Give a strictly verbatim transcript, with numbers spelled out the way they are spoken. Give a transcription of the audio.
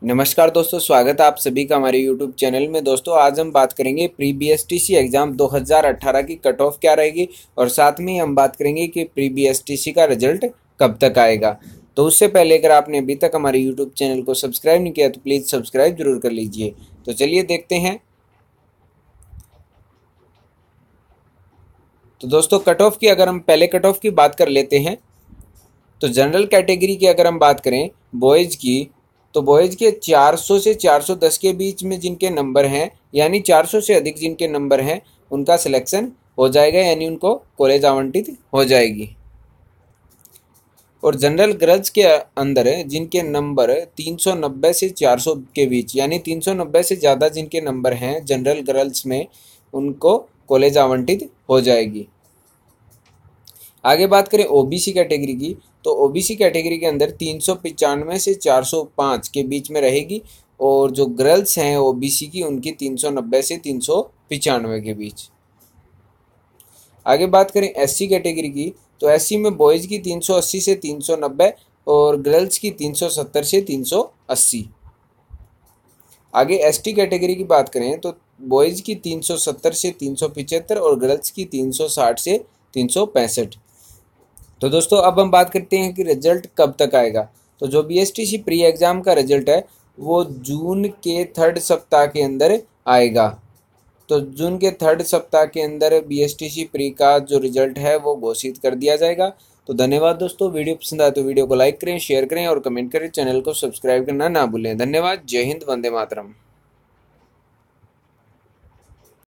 नमस्कार दोस्तों, स्वागत है आप सभी का हमारे यूट्यूब चैनल में। दोस्तों आज हम बात करेंगे प्री बीएसटीसी एग्ज़ाम दो हज़ार अठारह की कट ऑफ क्या रहेगी और साथ में हम बात करेंगे कि प्री बीएसटीसी का रिजल्ट कब तक आएगा। तो उससे पहले अगर आपने अभी तक हमारे यूट्यूब चैनल को सब्सक्राइब नहीं किया तो प्लीज़ सब्सक्राइब जरूर कर लीजिए। तो चलिए देखते हैं। तो दोस्तों कट ऑफ की अगर हम पहले कट ऑफ की बात कर लेते हैं तो जनरल कैटेगरी की अगर हम बात करें बॉयज़ की, तो बॉयज़ के चार सौ से चार सौ दस के बीच में जिनके नंबर हैं, यानी चार सौ से अधिक जिनके नंबर हैं, उनका सिलेक्शन हो जाएगा, यानी उनको कॉलेज आवंटित हो जाएगी। और जनरल गर्ल्स के अंदर जिनके नंबर तीन सौ नब्बे से चार सौ के बीच, यानी तीन सौ नब्बे से ज़्यादा जिनके नंबर हैं जनरल गर्ल्स में, उनको कॉलेज आवंटित हो जाएगी। आगे बात करें ओबीसी कैटेगरी की, तो ओबीसी कैटेगरी के अंदर तीन सौ पचानवे से चार सौ पाँच के बीच में रहेगी और जो गर्ल्स हैं ओबीसी की उनकी तीन सौ नब्बे से तीन सौ पचानवे के बीच। आगे बात करें एससी कैटेगरी की, तो एससी में बॉयज़ की तीन सौ अस्सी से तीन सौ नब्बे और गर्ल्स की तीन सौ सत्तर से तीन सौ अस्सी। आगे एसटी कैटेगरी की बात करें तो बॉयज़ की तीन सौ सत्तर से तीन सौ पचहत्तर और गर्ल्स की तीन सौ साठ से तीन सौ पैंसठ। तो दोस्तों अब हम बात करते हैं कि रिजल्ट कब तक आएगा। तो जो बीएसटीसी प्री एग्ज़ाम का रिजल्ट है वो जून के थर्ड सप्ताह के अंदर आएगा। तो जून के थर्ड सप्ताह के अंदर बीएसटीसी प्री का जो रिजल्ट है वो घोषित कर दिया जाएगा। तो धन्यवाद दोस्तों, वीडियो पसंद आए तो वीडियो को लाइक करें, शेयर करें और कमेंट करें। चैनल को सब्सक्राइब करना ना भूलें। धन्यवाद। जय हिंद, वंदे मातरम।